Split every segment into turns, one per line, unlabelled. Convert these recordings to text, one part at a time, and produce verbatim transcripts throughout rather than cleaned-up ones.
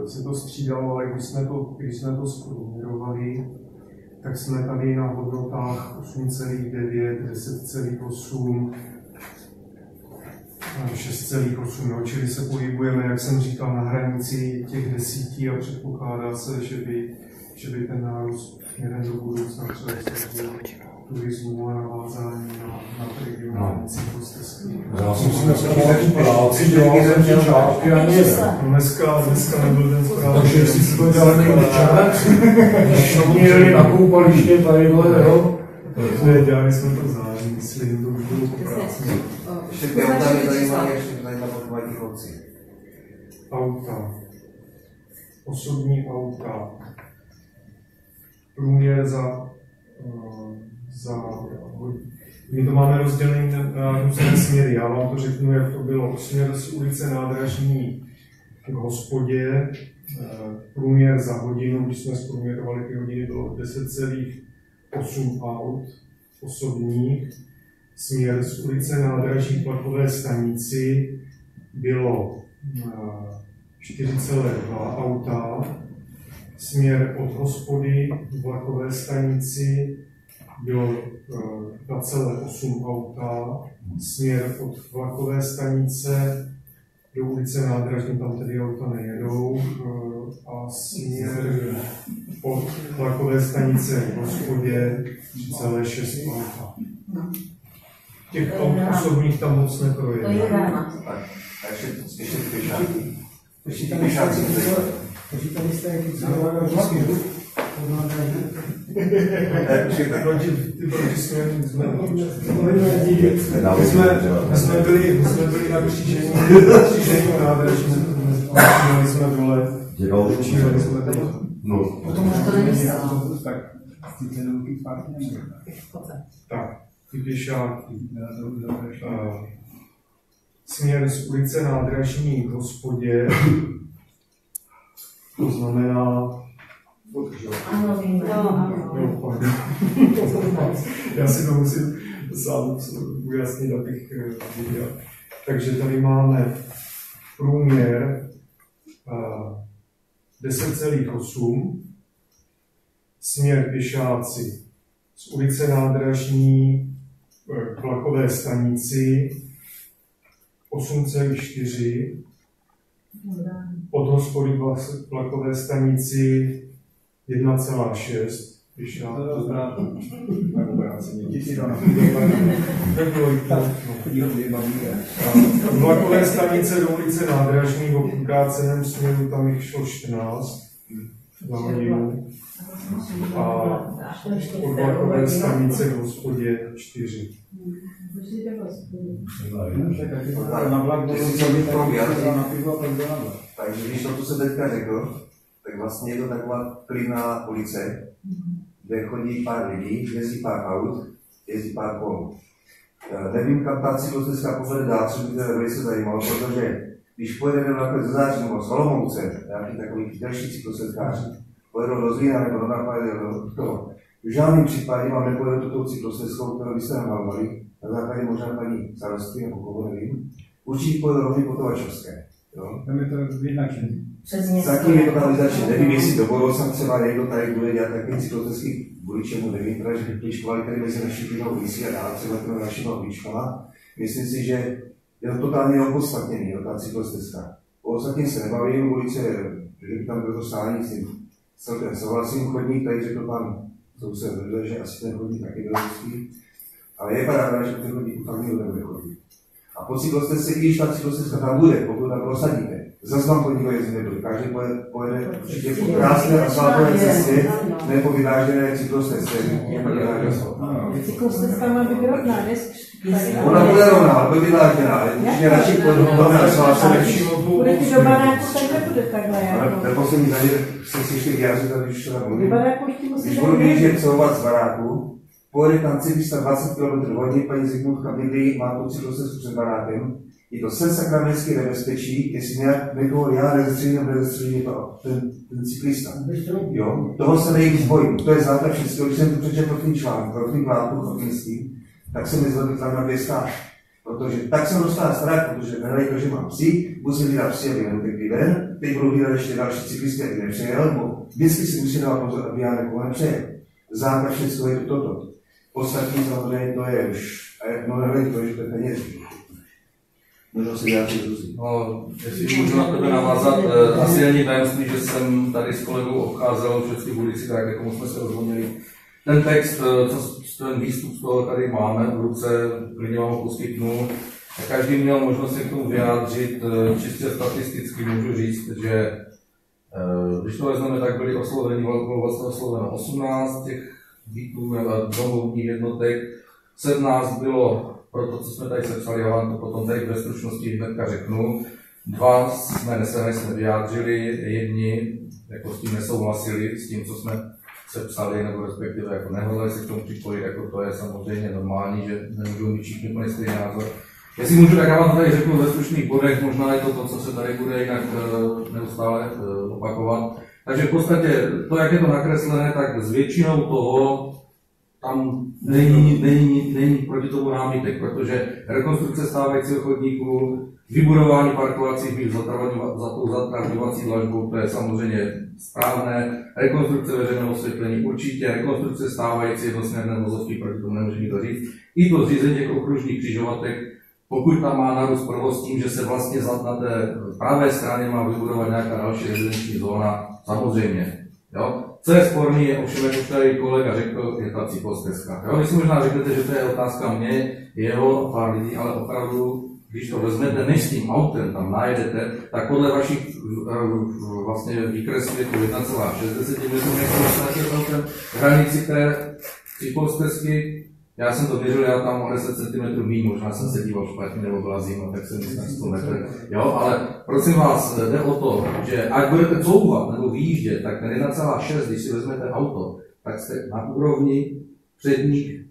se to střídalo, ale když jsme to, když jsme to zprůměrovali, tak jsme tady na hodnotách osm celá devět, deset celá osm, šest celá osm, no, čili se pohybujeme, jak jsem říkal, na hranici těch desítí a předpokládá se, že by, že by ten nárůst směrem do budoucna třeba se turismu a navázání na, na regionální cyklostezky.
Já jsem si dneska dal tu práci, dělal jsem si čárky a nic.
Dneska, dneska nebyl ten správný.
Takže jestli si to dělali někdy čas, když měli na koupaliště tadyhle, jo?
Dělali jsme to v září, myslím, to už bylo pokrásně.
Ještě ty auta mě zajímaly, ještě to zajímavé pochovat těch obcí.
Auta. Osobní auta. Průměr za, uh, za... My to máme rozdělené na různé směry. Já vám to řeknu, jak to bylo. Směr z ulice Nádražní k hospodě. Uh, průměr za hodinu, když jsme zprůměrovali ty hodiny, bylo deset celá osm aut osobních. Směr z ulice Nádraží k vlakové stanici bylo čtyři celá dva auta. Směr od hospody k vlakové stanici bylo dva celá osm auta. Směr od vlakové stanice do ulice Nádražní, tam tedy auta nejedou. A směr od vlakové stanice k hospodě tři celá šest auta. Těch aut osobních tam moc neprojede.
To je rána. A ještě, ještě ty pěšáky. Ještě ty pěšáci.
Počítali jste, jaký cílová vlaky?
Ty protisměrní jsme jsme byli na křížení Nádraží, začínali jsme dole, začínali jsme teď.
Potom to není stálo.
Tak, ty cedulky zpátky neměli.
Tak, ty pěšáky. Směr z ulice Nádražní k hospodě, to znamená...
Ano, víme.
Já si to musím sám ujasnit, abych viděl. Takže tady máme průměr deset celá osm, směr pěšáci z ulice Nádražní k vlakové stanici osm celá čtyři, od hospody k vlakové stanici jedna celá šest, pěšáci.
To je zvrátno.
Na obrácení.
Děti to na
Tak bylo i to. V vlakové stanice do ulice Nádražní v obráceném směru tam jich šlo čtrnáct za hodinu. A od vlakové stanice k hospodě čtyři.
Na vlak do
Takže když to, co se teďka řekl, tak vlastně je to taková klidná ulice, kde chodí pár lidí, jezdí pár aut, jezdí pár kol. Nevím, kam ta cyklostezka povede dál, co by to velice zajímalo, protože když pojedeme například ze Září nebo z Olomouce, nějaký takový další cyklostezkáři, pojedou do Zlína nebo do Nápady, do toho. V žádném případě vám nepojedou tou cyklostezkou, kterou byste namalovali, na základě možná paní starostky nebo koho nevím. Určitě pojedou rovně po Tovačovské.
Tam je to vyznačený.
Taky je to tam vyznačený. Nevím, jestli do budoucna třeba někdo tady bude dělat takový cyklostezky, kvůli čemu nevím, teda, že ty školy tady mezi naší klidnou ulicí a dál třeba těmi našimi uličkama. Myslím si, že je to totálně opodstatněný, ta cyklostezka. O ostatním se nebavím, ulice, že by tam bylo to stání, s tím celkem souhlasím, chodník, tady řekl pan soused, že asi ten chodník taky byl hezký, ale je paráda, že ten chodník fakt nikdo nebude chodit. A po cyklostezce, když ta cyklostezka tam bude, pokud tam prosadíte, zase vám po nikdo jezdit nebude. Každý pojede, pojede určitě po krásné asfaltové cestě, ne po vyvážené cyklostezce.
Cyklostezka má být rovná,
ona bude rovná, ale bude vyvážená, ale určitě radši pojede po asfaltové cestě.
Bude ti do baráku, tak nebude takhle.
Ale na poslední řadě jsem si ještě vyjádřil, tady už teda mluvím.
Když
Když budu běžet couvat z baráku, pojede tam cyklista dvacet kilometrů hodně, paní Zikmundka bydlí, má tu cyklostezku před barákem. Je to sen sakramenský nebezpečí, jestli nějak někoho já nezastřelím nebo nezastřelím to, ten, ten cyklista. Jo? Toho se nejvíc bojím. To je základ všechno. Když jsem to přečetl první článek, první vládku chodnictví, tak se mi zvedl tam na dvě stáž. Protože tak jsem dostal strach, protože nehledej to, že mám psi, musím vydat psi, aby nebyl týden, teď budou vydat ještě další cyklisty, aby nepřejel, bo vždycky si musí dávat pozor, aby já jako nepřejel. Základ všechno je to toto. Ostatní samozřejmě to je už, a jak mnoho nevím, to je, že to je peněz. Možná se vyjádřit různý.
No, jestli můžu na tebe navázat, eh, asi ani tajemství, že jsem tady s kolegou obcházel v České ulici, tak jak komu jsme se rozhodnili. Ten text, co, ten výstup z toho tady máme v ruce, klidně vám ho poskytnu. Každý měl možnost se k tomu vyjádřit, čistě statisticky můžu říct, že když to vezmeme, tak byli osloveni, bylo vlastně osloveno osmnáct těch bytů nebo domovních jednotek, sedmnáct bylo pro to, co jsme tady sepsali, já vám to potom tady ve stručnosti hnedka řeknu. Dva jsme nesem vyjádřili, jedni jako s tím nesouhlasili, s tím, co jsme sepsali, nebo respektive jako nehodlali se k tomu připojit, jako to je samozřejmě normální, že nemůžou mít všichni úplně stejný názor. Jestli můžu, tak já vám tady řeknu ve stručných bodech, možná je to to, co se tady bude jinak neustále opakovat. Takže v podstatě to, jak je to nakreslené, tak s většinou toho tam není, není, není proti tomu námitek, protože rekonstrukce stávajícího chodníku, vybudování parkovacích míst za tou zatravňovací dlažbou, to je samozřejmě správné, rekonstrukce veřejného osvětlení určitě, rekonstrukce stávající jednosměrné vozovky, proti tomu nemůže nikdo říct, i to zřízení těch okružních křižovatek, pokud tam má nárůst provoz tím, že se vlastně na té pravé straně má vybudovat nějaká další rezidenční zóna, samozřejmě. Jo? Co je sporný, je ovšem, jak už tady kolega řekl, je ta cyklostezka. Jo? Vy si možná řeknete, že to je otázka mě, jeho, pár lidí, ale opravdu, když to vezmete, než s tím autem tam najedete, tak podle vašich vlastně výkresů je to jedna celá šest metrů, jak hranici té cyklostezky. Já jsem to měřil, já tam o deset centimetrů míň, možná jsem se díval špatně nebo byla zima, tak jsem myslel sto metrů. Jo, ale prosím vás, jde o to, že ať budete couvat nebo výjíždět, tak ten jedna celá šest, když si vezmete auto, tak jste na úrovni předních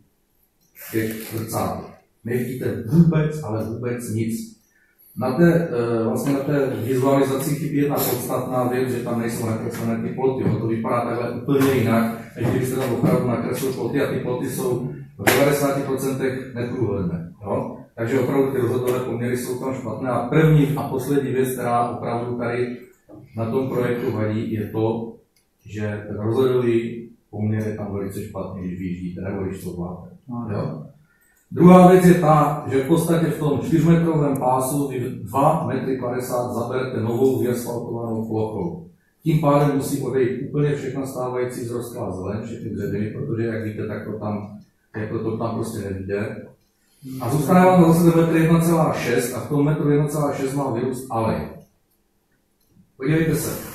těch zrcátek. Nevidíte vůbec, ale vůbec nic. Na té, vlastně na té vizualizaci chybí jedna podstatná věc, že tam nejsou nakreslené ty ploty. To vypadá takhle úplně jinak, než kdybyste tam opravdu nakreslili ploty a ty ploty jsou v devadesáti procentech neprůhledné. Jo? Takže opravdu ty rozhodové poměry jsou tam špatné. A první a poslední věc, která opravdu tady na tom projektu vadí, je to, že ten rozhodový poměr je tam velice špatný, když vyjíždíte nebo když to vláte. Jo? Druhá věc je ta, že v podstatě v tom čtyřmetrovém pásu vy dva metry padesát zaberete novou vyasfaltovanou plochou. Tím pádem musí odejít úplně všechna stávající vzrostlá zeleň, všechny dřeviny, protože jak víte, tak to tam, jako to tam prostě nevíde. A zůstane vám zase metr jedna celá šest a v tom metru jedna celá šest má vyrůst alej. Podívejte se.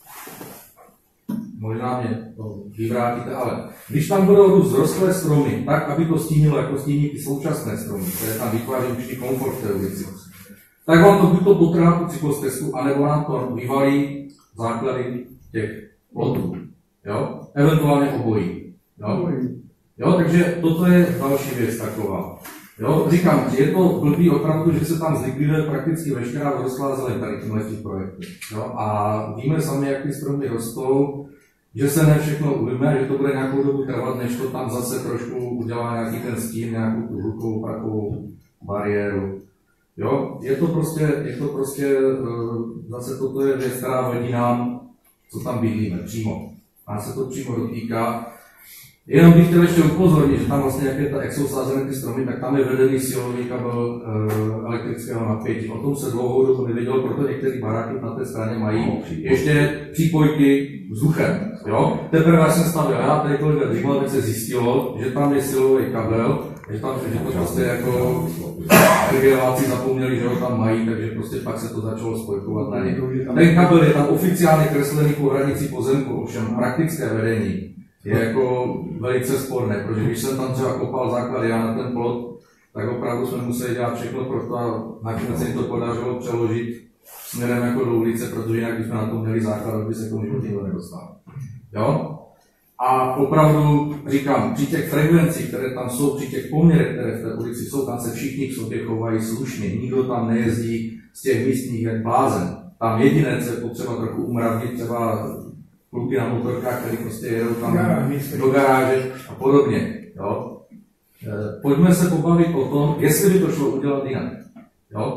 Možná mě to vyvrátíte, ale když tam budou růst vzrostlé stromy, tak, aby to stínilo, jako stíní ty současné stromy, které tam vytváří určitý komfort v té ulici, tak vám to buď to potrhá tu cyklostezku, anebo nám to vyvalí základy těch plotů. Jo? Eventuálně obojí. Jo? Jo? Takže toto je další věc taková. Jo? Říkám, je to blbý opravdu, že se tam zlikviduje prakticky veškerá vzrostlá zeleň tady tímhle těch projektů. Jo? A víme sami, jak ty stromy rostou, že se ne všechno ujme, že to bude nějakou dobu trvat, než to tam zase trošku udělá nějaký ten stín, nějakou tu hlukovou takovou bariéru. Jo, je to prostě, je to prostě, zase toto je věc, která vadí nám, co tam bydlíme, přímo. A se to přímo dotýká. Jenom bych chtěl ještě upozornit, že tam vlastně, jak, je ta, jak jsou sázené ty stromy, tak tam je vedený silový kabel e, elektrického napětí. O tom se dlouhou dobu nevědělo, proto některé baráky na té straně mají ještě přípojky vzduchem. Jo? Teprve jsem stavil já, tady kolega Dřímal, tak se zjistilo, že tam je silový kabel, že tam že to prostě jako regeneráci zapomněli, že ho tam mají, takže prostě pak se to začalo spojkovat na ně. Ten kabel je tam oficiálně kreslený po hranici pozemku, ovšem praktické vedení je jako velice sporné, protože když jsem tam třeba kopal základ já na ten plot, tak opravdu jsme museli dělat všechno pro to a nakonec se jim to podařilo přeložit směrem jako do ulice, protože jinak bychom na tom měli základ, aby se k tomu životě nedostal. Jo? A opravdu říkám, při těch frekvencích, které tam jsou, při těch poměrech, které v té ulici jsou, tam se všichni k sobě chovají slušně, nikdo tam nejezdí z těch místních jak blázen. Tam jediné, co je potřeba trochu umravnit, třeba kluky na motorkách, které prostě jedou tam do garáže a podobně. Jo? Pojďme se pobavit o tom, jestli by to šlo udělat jinak. Jo?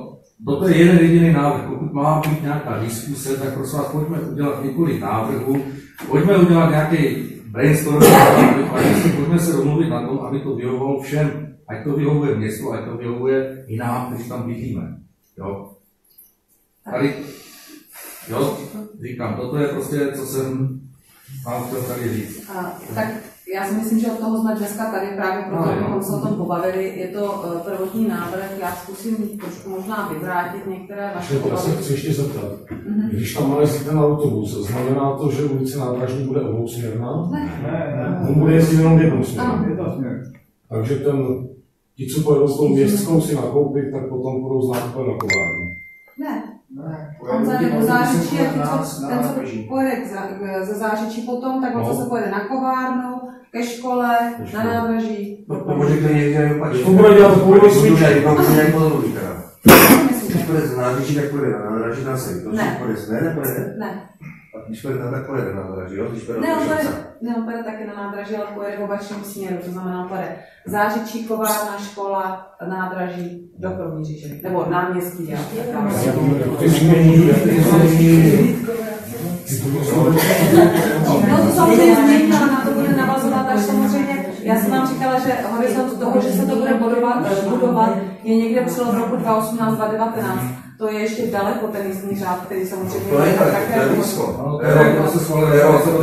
toto je jeden jediný návrh. Pokud má být nějaká diskuse, tak prosím vás, pojďme udělat několik návrhů, pojďme udělat nějaký brainstorming, pojďme se domluvit na tom, aby to vyhovovalo všem. Ať to vyhovuje městu, ať to vyhovuje i nám, kteří tam bydlíme. Jo? Tady, jo, říkám, toto je prostě, co jsem vám chtěl tady říct.
A, tak já si myslím, že od toho jsme dneska tady právě proto, abychom se o tom pobavili. Je to uh, prvotní návrh, já zkusím trošku možná vyvrátit některé vaše
obavy. Já se chci ještě zeptat. Mm-hmm. Když tam má jezdit ten autobus, znamená to, že ulice Nádražní bude obousměrná?
Ne.
Ne, ne.
On bude jezdit jenom jednou směrem.
Ano.
Je to směr.
Takže ten, ti, co pojedou s tou městskou si nakoupit, tak potom budou z nákupem na kovárnu.
Ne.
Ne,
On za do Zářečí je
na,
co, ten, co pojede ze Zářečí potom, tak on zase pojede na kovárnu, ke škole, na nádraží.
To může klidně dělat opačně.
To bude dělat půjde smíče.
To bude dělat podobný teda. Když pojede z nádraží, tak pojede na nádraží na sej.
Ne.
Ne, nepojede?
Ne.
A když pojede na, tak pojede na nádraží, jo? Když pojede
Ne, on
na
pojede, ne, on pojede taky na nádraží, ale pojede v opačném směru, to znamená pojede Zářečí, kovárna, škola, nádraží do Kroměříže, nebo náměstí, já. No to samozřejmě změní, ale na to bude navazovat až samozřejmě. Já jsem vám říkala, že horizont toho, že se to bude budovat, budovat je někde přelom roku dva tisíce osmnáct dva tisíce devatenáct. To je ještě daleko ten jízdní řád, který samozřejmě
to je
také...
To je blízko.
To se schválili,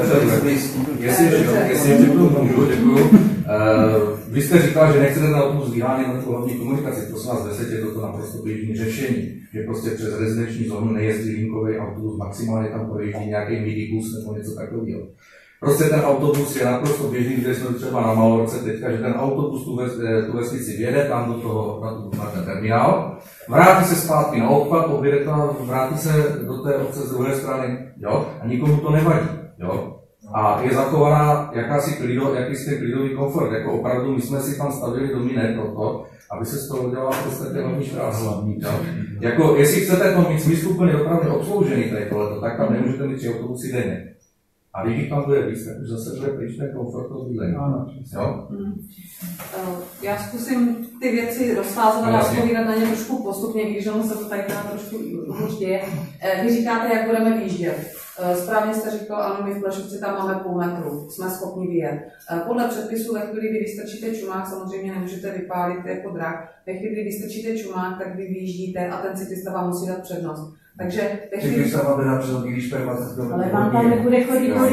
jestli řeknu můžu, děkuju. Vy jste říkal, že nechcete na autobus vyhánět na tu hlavní komunikaci, prosím vás, ve světě je to naprosto běžné řešení, že prostě přes rezidenční zónu nejezdí linkový autobus, maximálně tam projíždí nějaký minibus nebo něco takového. Prostě ten autobus je naprosto běžný, kde jsme třeba na Malorce teďka, že ten autobus tu, ves, tu vesnici vjede tam do toho, na, tu, na ten terminál, vrátí se zpátky na obchvat, objede tam, vrátí se do té obce z druhé strany, jo, a nikomu to nevadí, jo. A je zachovaná jakási klido, jakýsi klidový komfort, jako opravdu my jsme si tam stavili domy ne proto, aby se z toho udělala v podstatě hlavní štrása. Jako, jestli chcete to mít smysluplně dopravně obsloužený tady tohleto, tak tam nemůžete mít tři autobusy denně. A když tam bude víc, tak už zase bude pryč ten komfort toho bydlení. Jo?
Hmm. Já zkusím ty věci rozfázovat a odpovídat na ně trošku postupně, když ono se to tady trošku hůř děje. Vy říkáte, jak budeme výjíždět. Správně jste říkal, ano, my v Plešovci tam máme půl metru, jsme schopni vyjet. Podle předpisů, ve chvíli, kdy vystrčíte čumák, samozřejmě nemůžete vypálit jako drak. Ve chvíli, kdy vystrčíte čumák, tak vy vyjíždíte a ten cyklista vám musí dát přednost. Takže ve chvíli...
Cyklista vám dá přednost, když permacet to...
Ale vám tam nebude chodit kolik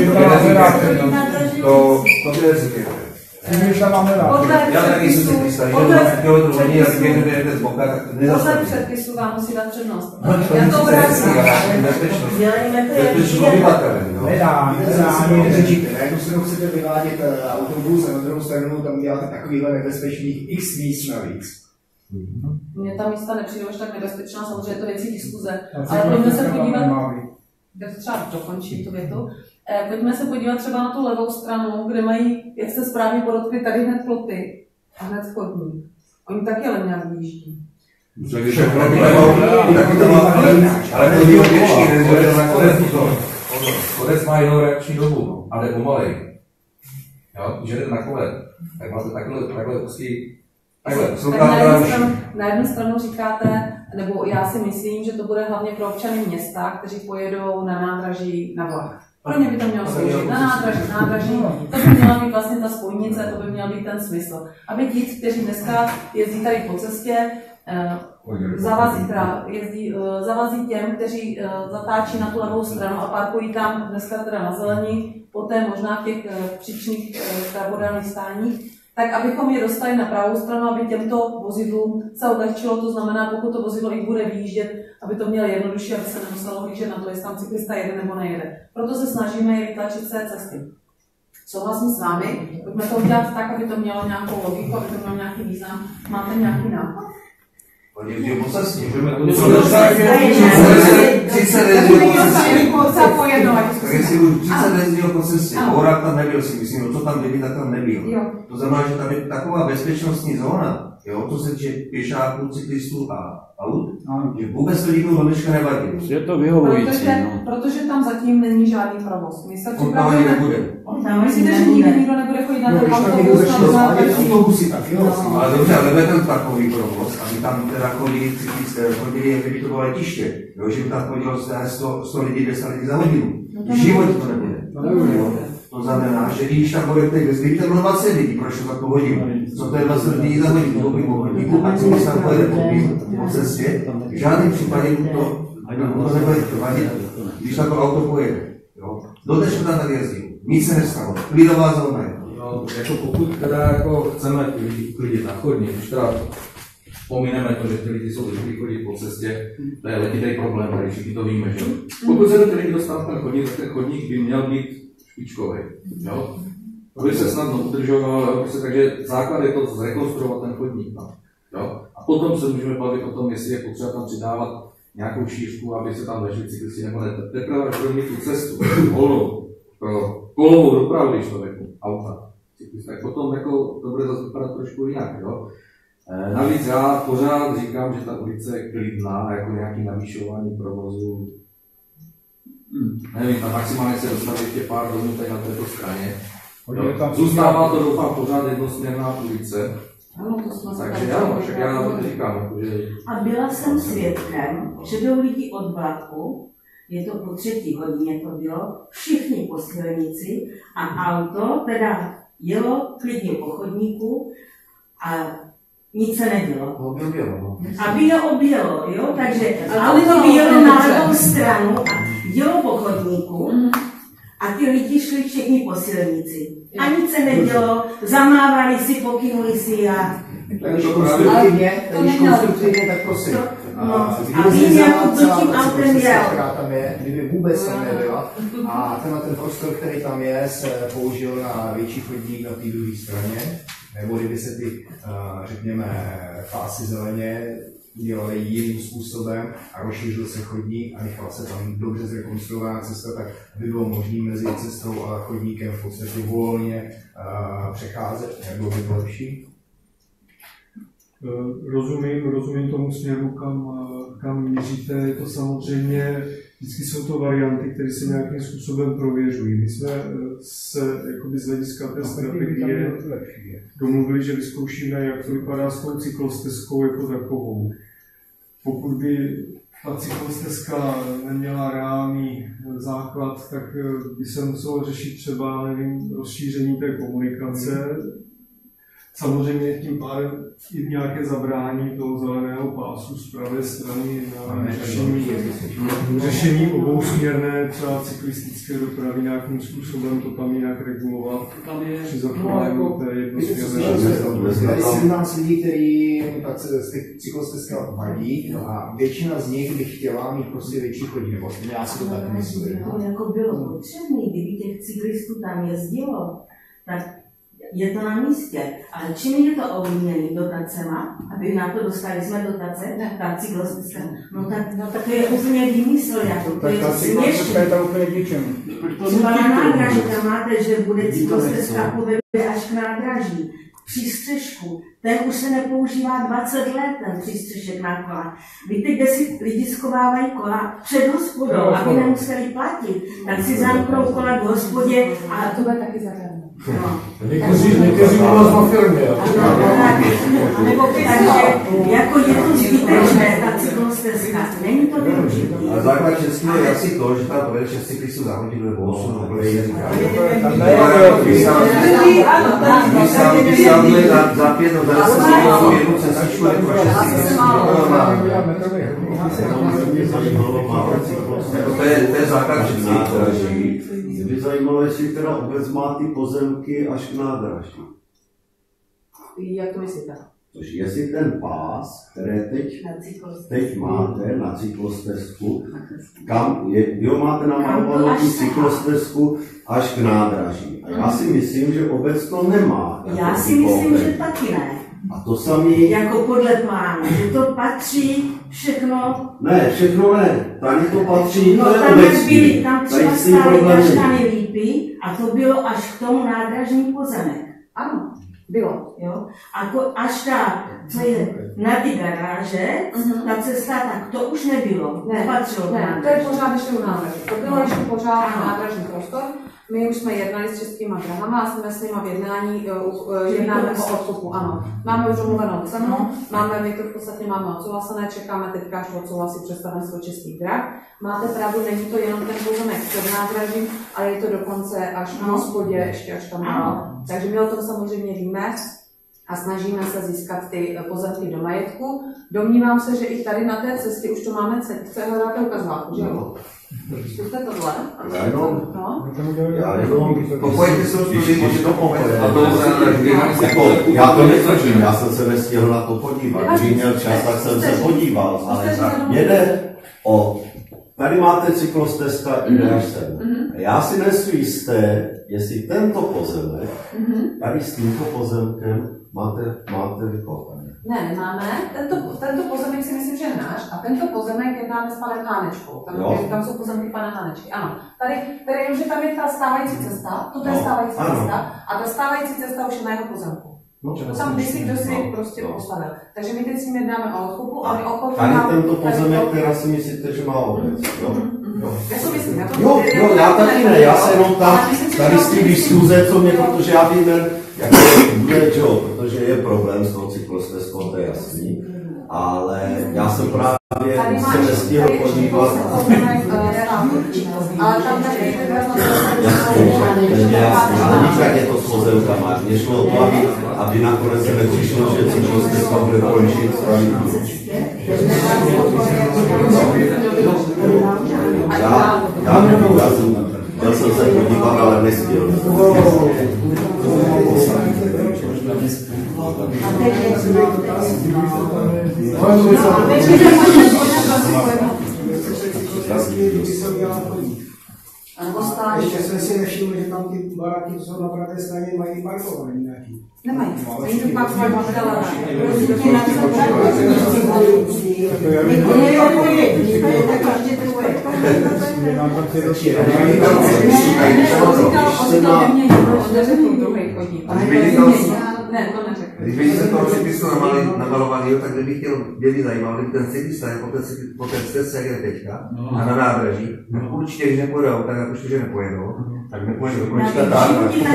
To, to je říkáte. Já taky jsem cyklista, když máte kilometru hodně, jak jdete z boka, tak nezastavíte.
Podle předpisu vám musí dát přednost.
Já to vrátím. Bezpečnost. Bezpečnost obyvatelem, no.
Nedá, nedá, ani neřečíte. Na jednu stranu chcete vyvádět autobus a na druhou stranu tam děláte takovýhle nebezpečných x míst navíc.
Mně ta místa nepřijde už tak nebezpečná, samozřejmě je to věcí diskuze. Ale pojďme se podívat, kde to třeba dokončím tu větu. Pojďme se podívat třeba na tu levou stranu, kde mají, jak jste správně podotkli, tady hned ploty a hned chodník. Oni taky ale nějak vyjíždí.
Ale to je větší, než na
Kodec má jinou reakční dobu a jde pomalej. Jo, když jdete na kole, tak máte takhle, takhle prostě
Tak na jednu, stranu, na jednu stranu říkáte, nebo já si myslím, že to bude hlavně pro občany města, kteří pojedou na nádraží na vlak. Pro ně by to mělo sloužit na nádraží, nádraží, to by měla být vlastně ta spojnice, to by měl být ten smysl. Aby ti, kteří dneska jezdí tady po cestě, zavazí, teda, jezdí, zavazí těm, kteří zatáčí na tu levou stranu a parkují tam dneska teda na zelení, poté možná v těch příčných pravidelných stáních, tak abychom je dostali na pravou stranu, aby těmto vozidlům se odlehčilo, to znamená, pokud to vozidlo i bude výjíždět, aby to mělo jednodušší, aby se nemuselo hlížet na to, jestli tam cyklista jede nebo nejede. Proto se snažíme je vytlačit z té cesty. Souhlasím s vámi, pojďme to udělat tak, aby to mělo nějakou logiku, aby to mělo nějaký význam. Máte nějaký nápad?
Oni jezdí po cestě.
třicet
jezdil po cestě, Bourák tam nebyl, si myslím, co tam nebyl, tak tam nebyl. To znamená, že tam je taková bezpečnostní zóna, jo, to se týče pěšáků, cyklistů a aut, Že vůbec to nikomu do dneška nevadí.
Je to vyhovující,
protože,
no.
protože tam zatím není žádný provoz. My se
On tam
připravujeme.
nebude.
Myslíte, že nikdy nikdo nebude chodit na
No,
ten
když tam někdo
autobus?
začne
na
svádět
nádraží?
autobusy, tak jo.
No.
Ale dobře, ale nebude tam takový provoz, aby tam teda chodili cyklisté, chodili, jak by to bylo letiště. Jo, že by tam chodilo sto, sto lidí, dvě stě lidí za hodinu. V životě to nebude. Jo. To znamená, že když tam bude teď, kdyby tam bylo dvacet lidí, proč to tak hodinu? Co to je dvacet lidí za hodinu? Koupím obchodníku a co tam pojede po cestě? V žádném případě to, to nebude vadit, když tam to auto pojede. Jo. Do dneška tam tak jezdím. Nic se nestalo. Klidová zóna je.
No, jako pokud teda jako chceme ty lidi uklidit na chodník, už teda pomineme to, že ty lidi jsou zvyklí chodit po cestě, to je letitý problém, tady všichni to víme, že? Pokud se do těch lidí dostane ten chodník, tak ten chodník by měl být špičkový, jo? To by se snadno udržoval, jo? Takže základ je to zrekonstruovat ten chodník tam, jo? A potom se můžeme bavit o tom, jestli je potřeba tam přidávat nějakou šířku, aby se tam vešli cyklisti nebo ne. Teprve až budeme mít tu cestu, volnou, pro kolovou dopravu, když to řeknu, auta. Tak potom jako to bude zase vypadat trošku jinak, jo. E, navíc já pořád říkám, že ta ulice je klidná, jako nějaký navýšování provozu. Hmm. Nevím, tam maximálně se dostaví ještě pár domů tady na této straně. Zůstává to, doufám, pořád jednosměrná ulice.
Ano, to jsme
takže já, však já to říkám. Že...
A byla jsem svědkem, že jdou lidi od vlaku, je to po třetí hodině to bylo, všichni po silnici a auto teda jelo klidně po chodníku a nic se nedělo.
No, objelo, no.
Aby je objelo, jo, takže
Ale to
auto
bylo
jelo
dobře.
na levou stranu a jelo po chodníku a ty lidi šli všichni po silnici. A nic se nedělo, zamávali si, pokynuli si a...
Takže konstruktivně, když konstruktivně, tak prosím.
No,
Kdyby
a vím,
zmizela
jak to
celá
tím
ta
autem
cyklostezka,
jel.
která tam je, kdyby vůbec tam nebyla, a tenhle ten prostor, který tam je, se použil na větší chodník na té druhé straně, nebo kdyby se ty, řekněme, pásy zeleně udělaly jiným způsobem a rozšířil se chodník a nechala se tam dobře zrekonstruovaná cesta, tak by bylo možné mezi cestou a chodníkem v podstatě volně přecházet, nebylo by to lepší?
Rozumím, rozumím tomu směru, kam, kam míříte. Je to samozřejmě, vždycky jsou to varianty, které se nějakým způsobem prověřují. My jsme se jakoby z hlediska té strategie domluvili, že vyzkoušíme, jak to vypadá s tou cyklostezkou jako takovou. Pokud by ta cyklostezka neměla reálný základ, tak by se muselo řešit třeba, nevím, rozšíření té komunikace. Samozřejmě tím pádem i nějaké zabrání toho zeleného pásu z pravé strany na řešení, řešení obousměrné třeba cyklistické dopravy nějakým způsobem to tam jinak regulovat při zachování té jednosměrné.
Je sedmnáct lidí, kteří z těch cyklostezka vadí a většina z nich by chtěla mít prostě větší chodí, nebo já si to tak myslím.
To jako bylo potřebné, kdyby těch cyklistů tam jezdilo, tak je to na místě, ale čím je to ovlivněný dotacema, aby na to dostali jsme dotace, ta cyklostezka, no tak, no tak to je úplně výmysl, jako to je směšné.
tam úplně k ničemu.
Třeba na nádraží tam máte, že bude cyklostezka povede až k nádraží, přístřežku, ten už se nepoužívá dvacet let, ten přístřešek na kola. Víte, kde si lidi schovávají kola před hospodou, aby nemuseli platit, tak si zamknou kola v hospodě a
to bude taky zadarmo.
No.
Někteří, někteří u nás na firmě.
Nebo takže jako je to zbytečné, ta cyklostezka, není to využité.
Ale základ českého je asi to, že tam povede šest cyklistů za hodinu nebo osm nebo je říká. Vysáhli za pět nebo za deset cyklistů jednu cestičku nebo šest cyklistů. To je základ českého.
Mě by zajímalo, jestli teda obec má ty pozemky až k nádraží.
Jak to myslíte?
Což jestli ten pás, který teď, teď máte na cyklostezku, kam je, jo, máte namalovanou tu cyklostezku až k nádraží. A já si myslím, že obec to nemá.
Já si myslím, že taky ne.
A to samý...
Jako podle plánu, že to patří všechno...
Ne, všechno ne. Tady to patří,
no,
to je
tam
obecní.
byly, tam třeba stály kaštany lípy a to bylo až k tomu nádražní pozemek.
Ano. Bylo.
Jo? Ako až ta, co je na ty garáže, uh-huh. ta cesta, tak to už nebylo.
Ne,
nepatřilo.
Ne, to je pořád ještě u nádraží. To bylo ještě pořád nádražní prostor. My už jsme jednali s Českýma drahama a jsme s nimi v jednání, jednáme o odkupu, ano. Máme už domluvenou cenu, máme, my to v podstatě máme odsouhlasené, čekáme teďka, až odsouhlasí představenstvo Českých drah. Máte pravdu, není to jenom ten pozemek před nádražím, ale je to dokonce až na hospodě, ještě až tam dál. Takže my o tom samozřejmě víme a snažíme se získat ty pozemky do majetku. Domnívám se, že i tady na té cestě už to máme, chce hledáte ukazování, že jo? Zkuste tohle.
Já jenom,
no.
já jenom,
Pojďte se rozhodit, že to povede.
Já to netvrdím, já jsem se nestihl na to podívat. Když měl čas, tak jsem se podíval, ale mě jde o, tady máte cyklostezka jde až sem. Já si nejsem jisté, jestli tento pozemek, tady s tímto pozemkem máte, máte vykopané.
Ne, nemáme. Tento, tento pozemek si myslím, že je náš a tento pozemek jednáme s panem Hánečkou. Tam, je, tam jsou pozemky pana Hánečky. Ano. Tady, tady je, že tam je ta stávající cesta, toto je no, stávající ano. cesta a ta stávající cesta už je na jeho pozemku. No, to tam kdysi kdo si no, prostě no. postavil. Takže my teď s ním jednáme o odkupu a my odkupu
tady tento pozemek, která si myslíte, že má obec, jo?
Jo. Já si myslím, já to
jo, jo, já taky ne, já se jenom tam, tady s tím diskuze, co mě, protože já vím, jak to bude, jo, protože je problém s tou cyklostezkou, to je jasný, ale já jsem právě se nestihl podívat.
Ale tam taky
ale víš, jak je to s pozemkama, mě šlo o to, aby, aby nakonec se nepřišlo, že cyklostezka bude končit strany. Já, já nevím, já jsem, já jsem se podívat, ale nestihl.
Ještě jsme si nevšimli, že tam ty baráky, co jsou na pravé straně, mají parkované nějaký.
Nemají. Oni to pak mají modelové. Ne, to neřekl.
Když vidíte toho cyklistu namalovaný, tak kdyby chtěl, mě by zajímal, kdyby ten cyklista je po té cestě, jak je teďka, a na nádraží, no určitě, když nepojedou, tak jako že nepojedou, tak nepojedou do konečka tak,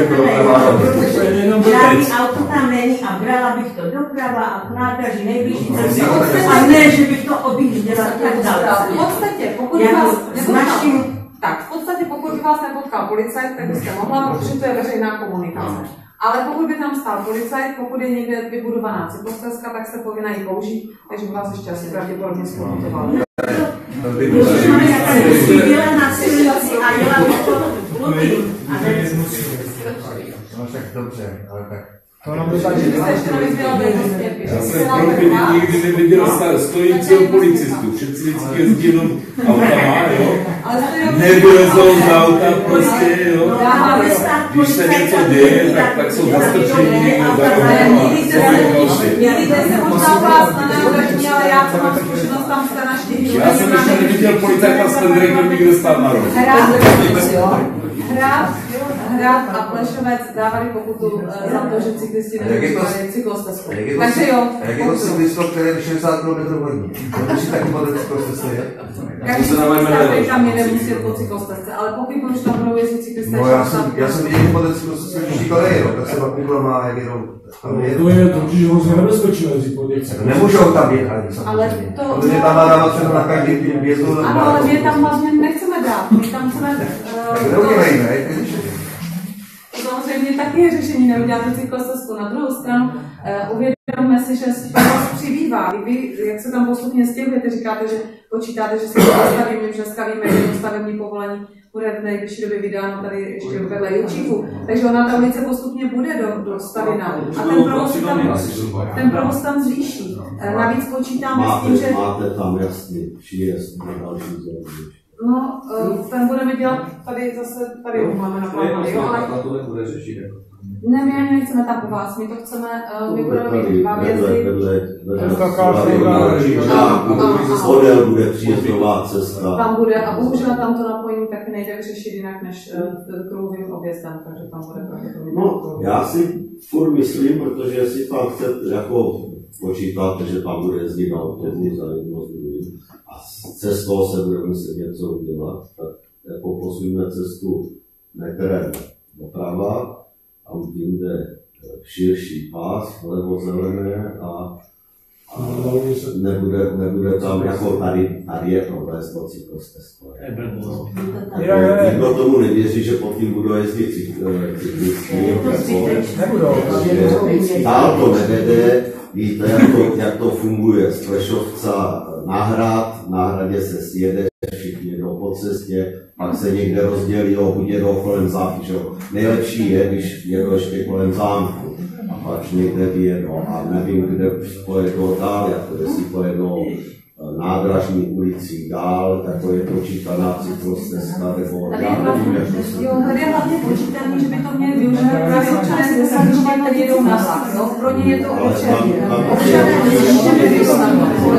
žádný auto tam není a brala bych to doprava a k nádraží nejbližší cesta a ne, že bych to objížděla tak daleko.
V podstatě, pokud vás nepotkal, tak, v podstatě, pokud vás nepotkal policajt, tak byste mohla, protože to je veřejná komunikace. Ale pokud by tam stál policajt, pokud je někde vybudovaná cyklostezka, tak se povinna ji použít, takže by vás ještě asi pravděpodobně zkontrolovali.
Když máme jaká jela na silnici a jela to kluby a ne
no tak dobře, ale tak.
To nám vypadá, že
já jsem nikdy neviděl stojícího policistu, všetci vždycky jezdí jenom autama, jo. Nevylezou z auta prostě, jo. Když se něco děje, tak, tak jsou zastrčení někde za autem.
Někdy se možná vás na nádraží, ale já co mám zkušenost, tam jste naštěstí.
Já jsem ještě neviděl policajta s Fendrem, někde stát na rohu.
Hrát, Hrát a Plešovec dávali pokutu za to, že cyklisti nevyužívali cyklostezku. Takže jo.
A jak je to cyklisto, které je šedesát kilometrů hodně? To musí taky po té cyklostezce jet?
Každý cyklista, který tam jede, musí jet po cyklostezce, ale pokud už tam budou jezdit cyklisté...
No já jsem, já jsem viděl po té cyklostezce vždy koleje, tak se pak Google má, jak jenom...
To je totiž hrozně nebezpečné jezdit po těch cyklostezce.
Nemůžou tam jet, ale
to...
Protože tam má dávat třeba na každý vjezdu...
Ano, ale my tam vlastně nechceme dát, my tam chceme...
Tak neudělejme,
samozřejmě taky je řešení, neuděláte cyklostezku. Na druhou stranu uh, uvědomme si, že vás přibývá. Vy, jak se tam postupně stěhujete, říkáte, že počítáte, že se to zastavíme, že dneska víme, že stavební povolení bude v nejbližší době vydáno tady ještě vedle Jučíku. Takže ona ta ulice postupně bude do, do stavěna. A ten provoz tam, ten provoz tam zvýší. Navíc počítáme
máte,
s tím, že...
Máte tam jasný příjezd na další zónu.
No, ten budeme dělat tady zase, tady ho máme naplánovaný, jo, ale...
to nebude řešit jako.
Ne, my ani nechceme tam u vás, my to chceme, my budeme mít dva vězdy.
Podél bude příjezdová cesta.
Tam bude, a bohužel tam to napojení taky nejde vyřešit jinak než kruhovým objezdem, takže tam bude pravděpodobně.
No, já si furt myslím, protože jestli tam chcete jako počítáte, že tam bude jezdit autobus a jedno z druhým a z cestou se bude muset něco udělat, tak jako posuneme cestu metrem doprava a jinde širší pás, levo zelené a, a nebude, nebude tam jako tady, tady je problém s to cyklostezkou. Nikdo tomu nevěří, že pod tím budou jezdit cyklisti. Dál to nevede, víte, jak to, jak to funguje z Klešovca na hrad, na hradě se sjede, všichni jedou po cestě, pak se někde rozdělí, jo, buď jedou kolem zámku, že nejlepší je, když jedou ještě kolem zámku, a pak někde vyjedou, a nevím, kde pojedou dál, jako jestli pojedou nádražní ulicí dál, jako je počítaná cyklostezka, nebo já nevím, jak to se...
Jo, tady je hlavně počítaný, že by to měli využít právě občané z desadruží, který jedou na vlak, jo, pro ně je to určený. Občané že by to tam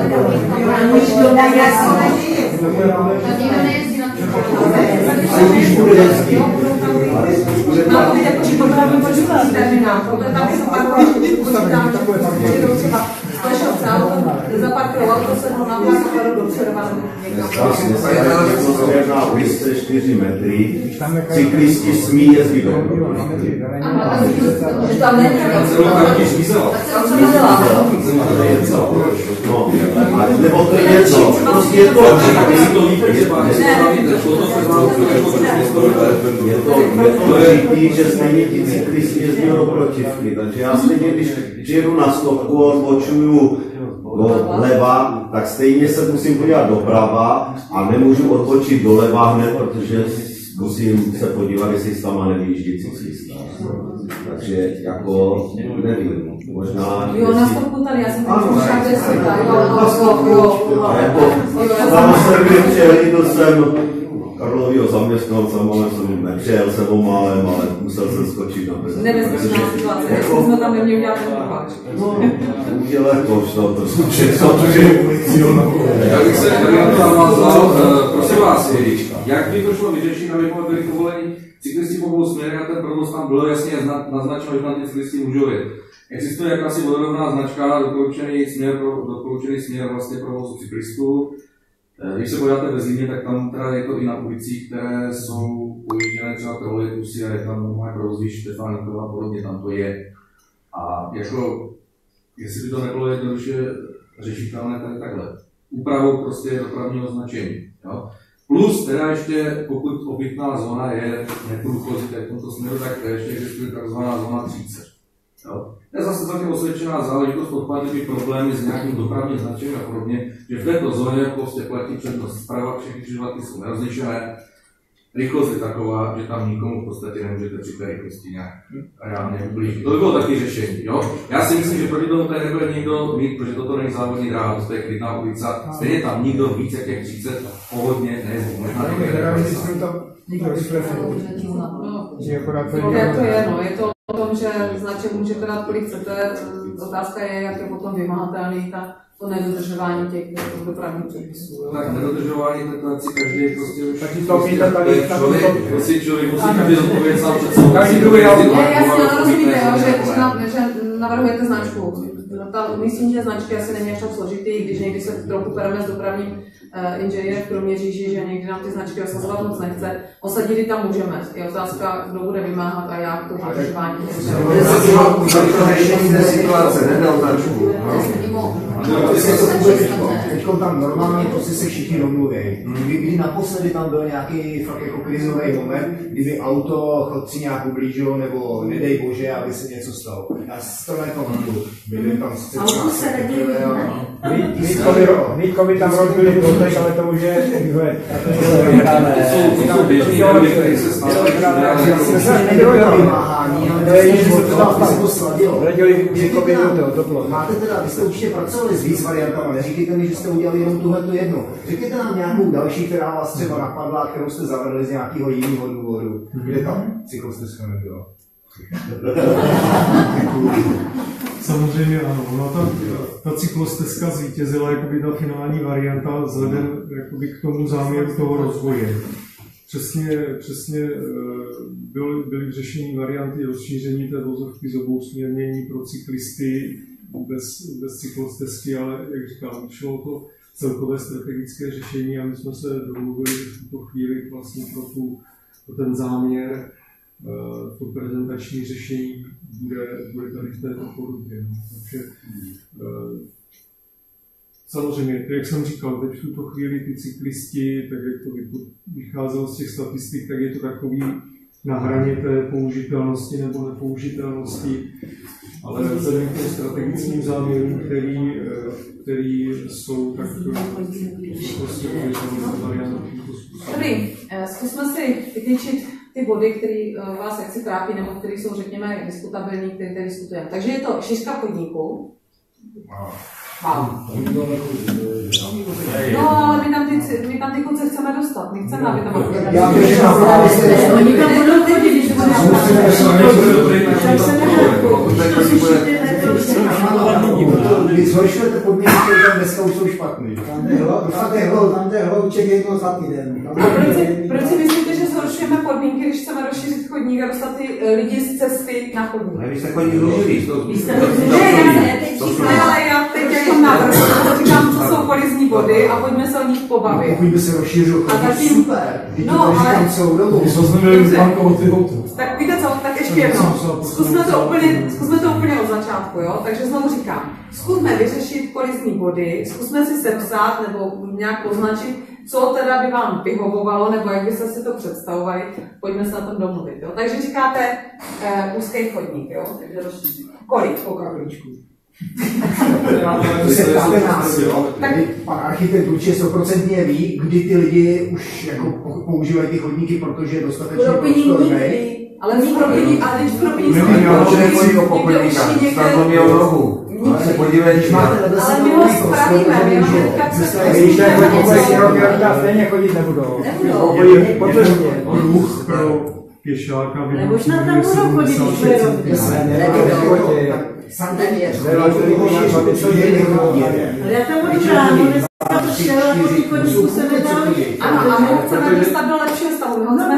zaparkují auto, se ho naplá, zapadou do přervanou někam.
Na ulice čtyři metry, cyklisti smí jezdit do
že tam není
nebo to je něco, prostě je to je to důležitý, že stejně ti cyklisti jezdí do protivky, takže já stejně, když jedu na stopku a odbočuju doleva, tak stejně se musím podívat doprava a nemůžu odbočit doleva hned, protože musím se podívat, jestli tam nevyjíždí cyklista. Takže jako nevím, možná...
Jo, na stopku tady, já jsem
ano,
tady světla,
na stopku, jako samozřejmě přijel jsem Karlovýho zaměstnance, ale jsem nepřijel jsem ho málem, ale musel jsem skočit na bezpečnost.
Nebezpečná situace, jak jsme tam neměli udělat ten prováč.
No, udělej to, to jsou všechno, protože je ulicionální.
Já bych se na to navázal, prosím vás, jak by to šlo vyřešit, aby byli povolení cyklisti po obou směrech a ten provoz tam bylo jasně naznačeno, že tam ty cyklisti můžou jet. Existuje jakási vodorovná značka, doporučený směr, doporučený směr vlastně provozu cyklistů. Když se podíváte ve Zlíně, tak tam teda je to i na ulicích, které jsou pojížděné třeba trolejbusy a je tam normálně provozí Štefánikova a podobně, tam to je. A jako, jestli by to nebylo jednoduše řešitelné, tak takhle. Úpravou prostě dopravního značení. Jo? Plus teda ještě, pokud obytná zóna je neprůchozí v tomto směru, tak ještě existuje takzvaná zóna třicet. Jo? To je zase taky osvědčená záležitost, odpadly by problémy s nějakým dopravním značením a podobně, že v této zóně prostě platí přednost zprava, všechny křižovatky jsou nerozlišené, rychlost je taková, že tam nikomu v podstatě nemůžete při té rychlosti nějak reálně ublížit. To by bylo taky řešení, jo? Já si myslím, že proti tomu tady nebude nikdo mít, protože toto není závodní dráha, to je klidná ulice, stejně tam nikdo víc jak je třicet pohodně nejezdí. Možná
nikdo nepreferuje.
Jak to je, no, je to o tom, že značek můžete dát kolik chcete, otázka je, jak je potom vymahatelný ta, to nedodržování těch dopravních předpisů.
Tak nedodržování tetací každý prostě už...
Taky to píte tady,
člověk, prostě člověk musí každý zodpovědět sám před sebou.
Každý druhý
jasně, ale rozumíte, že navrhujete značku. Tam myslím, že značky asi není až tak složitý, když někdy se trochu pereme s dopravním uh, inženýrem v Kroměříži, že někdy nám ty značky osazovat moc nechce. Osadit ji tam můžeme. Je otázka, kdo bude vymáhat a jak to dodržování.
To řešení té situace, ne na značku.
Teď tam normálně prostě se všichni domluví. Kdy naposledy tam byl nějaký fakt jako krizový moment, kdyby auto chodci nějak ublížilo, nebo nedej bože, aby se něco stalo. Já si to nepamatuju. Byli tam sice
Auto se nedělí,
Vítkovi tam rozbili kotel tak ale to už je výhled.
Jsou běžný lidi, kteří se stávají
vymáhání, ale to je, že se to sladilo. Máte teda, vy jste určitě pracovali s víc variantama, neříkejte mi, že jste udělali jenom tuhletu jednu. Řekněte nám nějakou další, která vás třeba napadla, kterou jste zavedli z nějakého jiného důvodu. Kde tam cyklostezka nebyla?
Samozřejmě ano, no, ta, ta cyklostezka zvítězila jakoby ta finální varianta vzhledem jakoby k tomu záměru toho rozvoje. Přesně, přesně byly, byly v řešení varianty rozšíření té vozovky z obou směrnění pro cyklisty bez, bez cyklostezky, ale jak říkám, šlo to celkové strategické řešení a my jsme se domluvili, že v tuto chvíli vlastně pro, tu, pro ten záměr to prezentační řešení bude, bude tady v této podobě. Takže, samozřejmě, jak jsem říkal, teď v tuto chvíli ty cyklisti, tak jak to vycházelo z těch statistik, tak je to takový na hraně té použitelnosti nebo nepoužitelnosti, ale vzhledem k těm strategickým záměrům, který, který jsou, tak prostě varianta tímto způsobem.
Dobrý, zkusme si vytyčit ty body, které vás jaksi trápí, nebo které jsou, řekněme, diskutabilní, které tady diskutujeme. Takže je to šířka chodníku. Wow. No, ale my tam ty, my tam ty kluci chceme dostat, my chceme, aby tam bylo.
Já bych řekl, že
oni tam budou chodit, když budou
Vy zhoršujete podmínky, které dneska už jsou špatný.
Tam jde hlouček jednou za týden.
Proč si myslíte, že zhoršujeme podmínky, když chceme rozšířit chodník a dostat ty lidi z cesty na chodník?
Ne, vy jste chodník zrušili.
Ne, ale já teď jako návrh, říkám, co jsou kolizní body a pojďme se o nich pobavit.
Pokud by se rozšířil chodník, super.
No, ale... Tak víte co, tak ještě jednou. Zkusme to úplně, zkusme to úplně od začátku, jo? Takže znovu říkám, zkusme vyřešit kolizní body, zkusme si sepsat nebo nějak poznačit, co teda by vám vyhovovalo, nebo jak byste si to představovali, pojďme se na tom domluvit, jo? Takže říkáte uh, úzký chodník, jo? Takže rozšířit. Kolik?
Koukavličku. To se ptáte nás, jo? Pan architekt určitě stoprocentně ví, kdy ty lidi už jako používají ty chodníky, protože je dostatečně prostorný.
Ale my propění, ale když propění
jsme... Proč nechodí o pochodníka? Snad měl rohu. Ale se podívej,
ale my ho spravíme, my ho hnedka chceme.
Když tak chodí roky, stejně chodit nebudou.
Nebudou.
Ruch pro pěšáka by...
Nebo snad tam budou chodit, když bude roky.
Sam ten je.
Já tam budu ráno, dneska to šel, jako ty chodníku se nedali.
Ano, a my chceme dostat do lepšího stavu. My ho chceme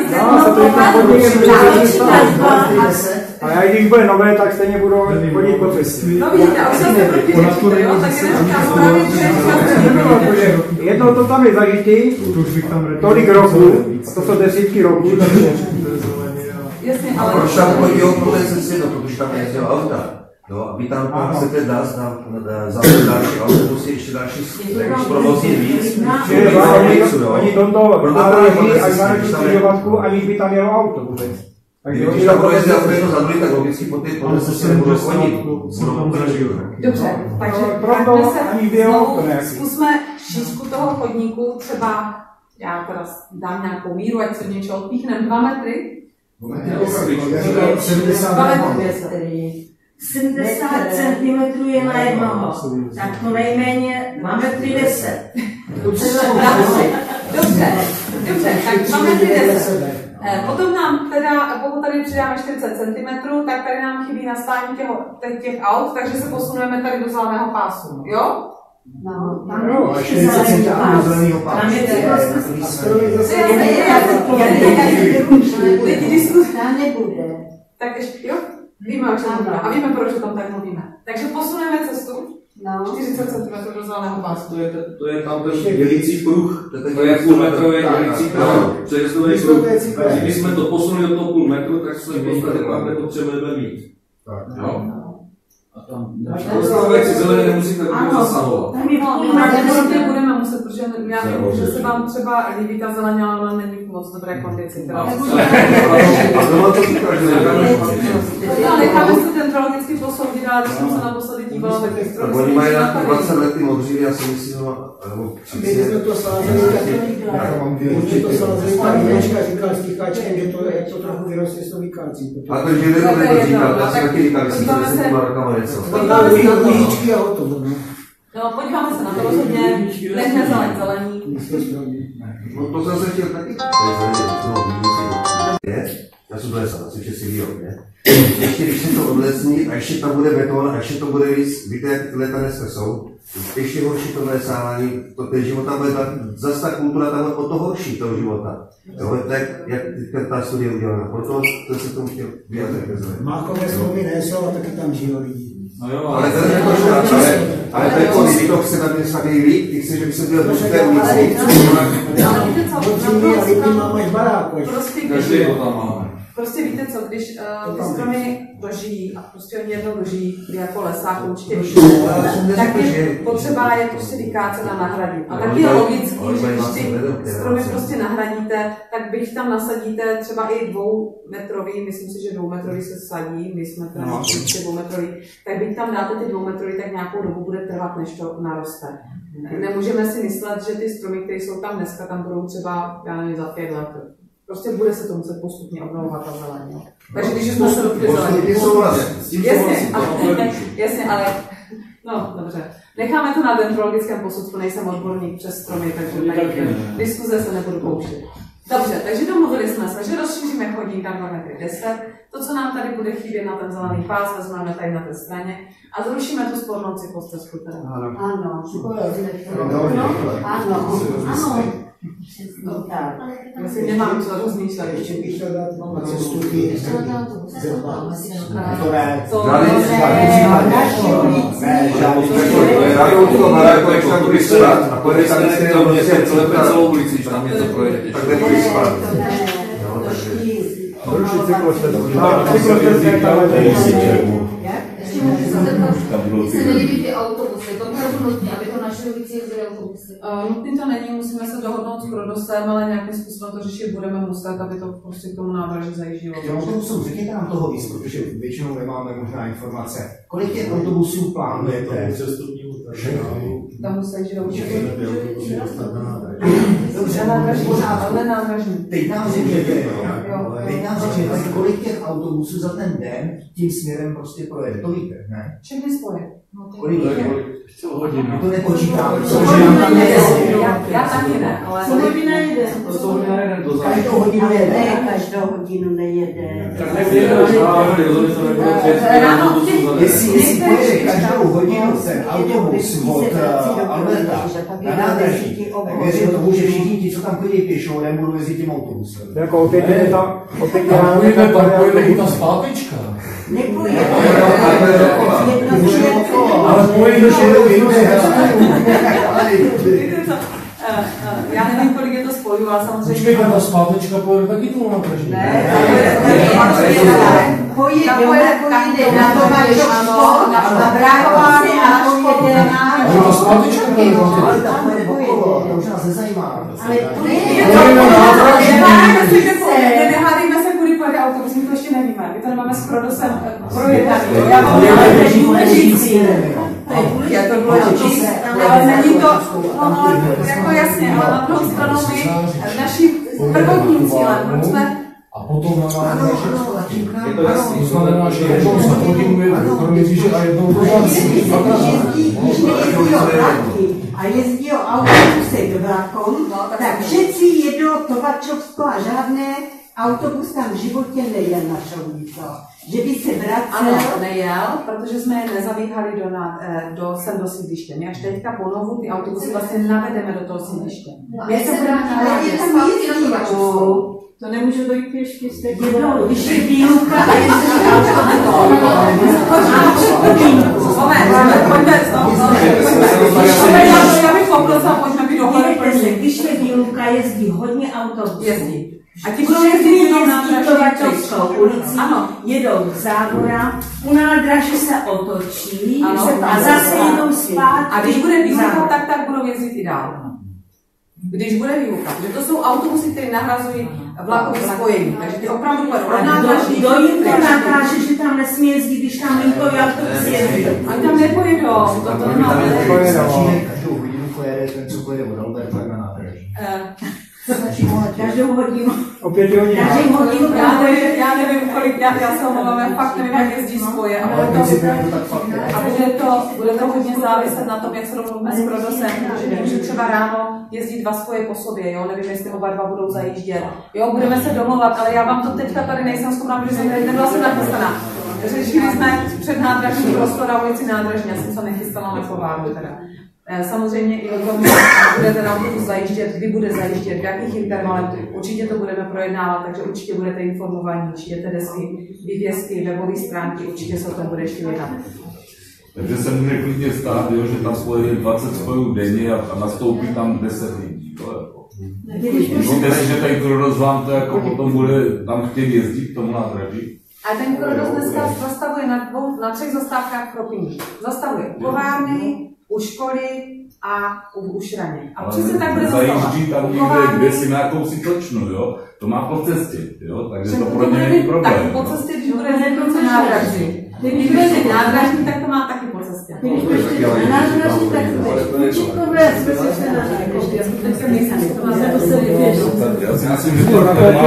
a já když bude nové, tak stejně budou chodit po cestě.
No vidíte, a už jsem se proti řečíte, jo? Tak jenom říkám, právě před
jednou to tam je zažitý, tolik roků, to jsou desítky roků.
Jasně, ale...
Proč tam chodí o pro ten cestě, protože tam jezdil auta. Jo, aby tam pak chcete dát na závěr další autobusy, ještě další provozní víc.
Oni toto prodávají až na tu křižovatku, aniž by tam jelo auto vůbec.
Když tam projezdí auto jedno za druhý, tak logicky po té cestě nebudou chodit.
Dobře, takže
proto ani by jelo auto nějaký.
Zkusme šířku toho chodníku, třeba, já teda dám nějakou míru, ať se v něčeho odpíchnem, dva metry.
sedmdesát centimetrů je na jednoho, tak to nejméně dva metry deset.
Dobře, dobře, tak dva metry deset. Potom nám teda, pokud tady přidáme čtyřicet centimetrů, tak tady nám chybí nastání těch, těch aut, takže se posunujeme tady do zeleného pásu, jo?
No,
tam no, ještě čtyřicet do zeleného pásu.
Tam je
tam nebude. Tak ještě, jo? Víme, o čem mluvíme. A víme, proč o tom tak mluvíme. Takže posuneme cestu no. čtyřicet centimetrů do zeleného pásu.
To je, to je tam ten dělící pruh. To je půlmetrový dělící pruh. Přejezdový pruh. Když jsme to posunuli do toho půl metru, tak se v podstatě takhle potřebujeme mít. No. Postavek si zelené nemusíte zasahovat.
No, budeme muset, protože já vím, že se vám třeba líbí ta zeleně, ale ona není v moc dobré kondici. Ale necháme si ten teologicky posoudit říkala, když jsem se naposledy dívala, tak těch
stromy. Oni mají na dvacet let ty modří, já si myslím, nebo
my jsme to sázeli, určitě to sázeli, ta Němečka říkala s Ticháčkem, že to je to trochu vyrostly s tou vykácí.
A to, že lidé to říkat, já si taky říkal, když jsem se těma rokama něco.
Ujíčky a hotovo.
No, podíváme se na to rozhodně, nechme zeleň zelení.
No to jsem se chtěl taky. Já jsem to nesal, asi vše si výrok, ne? Ještě když se to odlesní a ještě tam bude beton a ještě to bude víc, víte, jak tyhle tady dneska jsou, ještě horší to vlesávání, to ten život tam bude zase ta kultura tam o to horší toho života. Jo, tak jak teďka ta studie udělána, proto to se tomu chtěl vyjádřit.
Mákové slovy nejsou a taky tam žijou lidi.
No jo, ale to je to škoda, ale, ale to je to, když to chce na mě stavějí líp, ty chceš, že by se byl v té ulici.
Prostě Prostě víte co, když uh, ty stromy dožijí a prostě oni jednou dožijí, kdy jako lesák určitě vyšší, tak je potřeba je prostě vykácet a nahradit. A tak je logický, že když ty stromy prostě nahradíte, tak bych tam nasadíte třeba i dvoumetrový, myslím si, že dvoumetrový se sadí, my jsme tam prostě dvoumetrový, tak bych tam dáte ty dvoumetrový, tak nějakou dobu bude trvat, než to naroste. Nemůžeme si myslet, že ty stromy, které jsou tam dneska, tam budou třeba, já nevím, za pět let. Prostě bude se to muset postupně obnovovat ta zeleň. Takže když jsme se dotkli zeleně. Jasně, ale, jasně, ale no, dobře. Necháme to na dendrologickém posudku, nejsem odborník přes stromy, takže tady diskuze se nebudu pouštět. Dobře, takže domluvili jsme se, že rozšíříme chodník na dva metry deset. To, co nám tady bude chybět na ten zelený pás, vezmeme tady na té straně a zrušíme tu spornou cyklostezku teda.
Ano, ano, ano, ano. No tak.
Myslím, nemám co rozmýšlet.
Ještě bych chtěl dát na cestuvky zrba, které...
To
celou ulici, že tam něco projede.
Rušit cyklostezku. Cyklostezka
se nelíbí ty autobusy, to opravdu nutné, aby to naše ulici jezdily autobusy.
Nutný to není, musíme se dohodnout s Prodosem, ale nějakým způsobem to řešit budeme muset, aby to prostě k tomu nádraží zajíždělo.
Jo, autobusů, řekněte nám toho víc, protože většinou nemáme možná informace. Kolik těch autobusů plánujete?
Tam musí jít do určitě. Dobře, nádraží, ale nádraží.
Teď nám řekněte, teď nám řekněte, kolik těch autobusů za ten den tím směrem prostě projede, to víte, ne?
Všechny spoje.
Kolik je?
hodinu.
To nepočítáme,
protože
nám tam nejde.
Já taky ne, ale...
Co hodina jede?
Co hodina jede do září.
Každou hodinu jede.
Ne, každou hodinu nejede.
Tak nejde,
ráno,
jestli pojede každou hodinu ten autobus od Alberta na nádraží, tak věřím tomu, že všichni ti, co tam chodí pěšou, nebudou jezdit tím autobusem.
Jako opět je ta, opět je
tam pojede, tam pojede i ta zpátečka.
Nepojede.
Ale pojede, že jedou jinou
Já nevím, kolik je to spojů, ale samozřejmě...
Počkejte, ta zpátečka pojede taky tu nádraží.
Ne, pojede, pojede na to Mačovsko, na Brákování a pojede na...
Ale ta zpátečka pojede taky.
To už nás nezajímá.
Ale to
je... Nehádejme se, kudy pojede autobus, my to ještě nevíme. My to nemáme s Prodosem projednaný. Já mám důležitý. Já to bylo čistě, ale není to, no, jako jasně, ale na druhou stranu my naším prvotním cílem, proč jsme...
A potom na nádraží. To znamená, že jednou za hodinu je kromě říže a jednou do
jezdí vlaky a jezdí autobusy k vlakom, tak všetci jedou Tovačovsko a žádné autobus tam v životě nejel na Šounico. Že by se vracel...
Ano, nejel, protože jsme je nezavíhali do, do, sem do sídliště. My až teďka ponovu ty autobusy vlastně navedeme do toho sídliště. My se budeme navádět. To nemůže dojít pěšky z té
jednou, když je výuka a jestli
já bych poprosila, pojďme být dohled.
Když je výuka, jezdí hodně autobusů.
Jezdí. A ti budou jezdit jenom na
Tovačovskou ulici, jedou k Závora, u nádraží se otočí ano, a zase jedou zpátky.
A když bude výuka, tak tak budou jezdit i dál. Když bude výuka, protože to jsou autobusy, které nahrazují vlakový spojení. Takže ty opravdu budou na
A
nádraží.
kdo jim to nakáže, že tam nesmí jezdit, když tam linkový autobus jezdí?
Oni tam nepojedou, to to nemá.
Každou hodinu pojede ten, co pojede od Alberta na nádraží.
Každou hodinu.
Opět hodinu.
Každou hodinu.
Já nevím, já nevím, kolik, já, já se omlouvám, já fakt nevím, jak jezdí spoje. A bude to, a bude to, bude to hodně záviset na tom, jak se domluvíme s Prodosem, protože vím, že třeba ráno jezdí dva spoje po sobě, jo, nevím, jestli oba dva budou zajíždět. Jo, budeme se domluvat, ale já vám to teďka tady nejsem schopná, protože jsem tady nebyla jsem nachystaná. Řešili jsme před nádražní prostor a ulici nádražní, já jsem se nechystala na kovárnu teda. Samozřejmě i o tom, bude ten autobus zajíždět, kdy bude zajíždět, v jakých intervalech, určitě to budeme projednávat, takže určitě budete informovaní, čtěte desky, vývězky, webové stránky, určitě se o tom bude ještě jednat.
Takže se může klidně stát, jo, že tam spojí dvacet spojů denně a, a nastoupí tam deset lidí. Myslíte si, že ten Kronos vám to jako potom bude tam chtět jezdit k tomu nádraží?
A ten Kronos dneska zastavuje na, dvou, na třech zastávkách pro Pínič. Zastavuje kovárny, u školy a u, u šraně. A přesně tak bude zastavovat.
Zajíždí tam někde, kde si na jakousi točnu, jo? To má po cestě, jo? Takže to pro ně není problém.
Tak po cestě, když bude hned nádraží. Když bude hned nádraží, tak to má taky po cestě.
Když bude nádraží, tak to bude určitě specifické nádraží.
Teďka nejsem, to má se to se vyvěřit.
Já si myslím, že to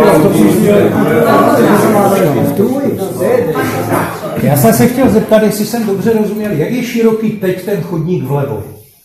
má
Já jsem se chtěl zeptat, jestli jsem dobře rozuměl, jak je široký teď ten chodník vlevo?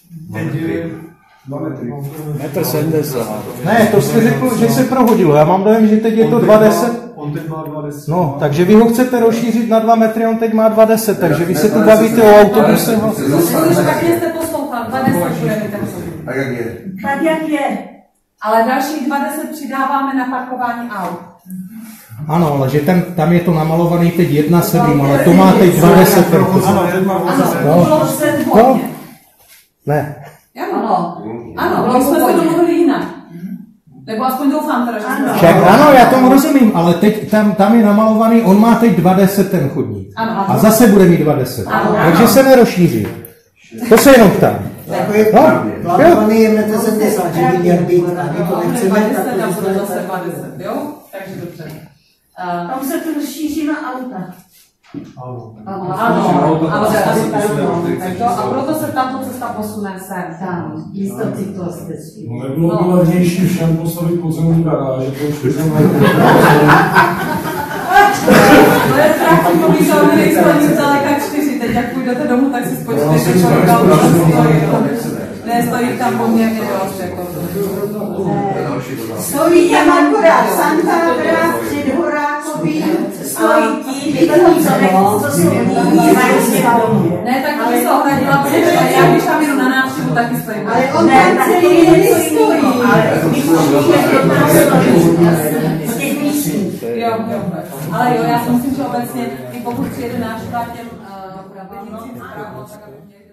Metr sedmdesát. Ne, to jste řekl, že se prohodilo. Já mám dojem, že teď je to dva deset.
On teď má dva deset.
No, takže vy ho chcete rozšířit na dva metry, on teď má dva deset, takže vy se tu bavíte o autobuse.
Špatně jste poslouchal, dva deset bude mít ten chodník.
Tak jak je?
Tak jak je?
Ale dalších dva deset přidáváme na parkování aut.
Ano, ale že tam, tam je to namalovaný teď jedna sedm, ale to má teď dva deset.
Ano, to bylo před hodně.
Ne.
Ano, ano, my jsme to domluvili jinak. Nebo aspoň doufám teda, že jsme
Však ano, já tomu rozumím, ale teď tam, tam je namalovaný, on má teď dva deset ten chodník.
Ano.
A zase bude mít dva deset.
Ano.
Takže se nerozšíří. To se jenom ptám.
Jako je plánovaný je metr sedmdesát, že by měl být, a my to nechceme, tak to
tam bude
jsme...
zase dva deset, jo? Takže dobře.
Tam se to rozšíří na auta.
Ano.
Ano, ano, ano, a proto se tato cesta posune sem.
Tam, místo cyklostezky.
No, nebylo by levnější všem postavit podzemní garáže, to už bychom
To je praktikový, že oni nejsou ani zdaleka čtyři. Teď jak půjdete domů, tak si spočítejte, kolik aut tam stojí. Ne, stojí tam poměrně dost, jako
stojí tam akorát Santandra, Předhorákový, stojí ti, co jsou ní, mají si domů.
Ne, tak to se ohradila, protože já když tam jdu na návštěvu, taky stojím.
Ale on tam celý nestojí. Ale když přijde, to tam stojí. Z těch místních.
Jo, jo. Ale jo, já si myslím, že obecně, i pokud přijede návštěva těm uh, tak aby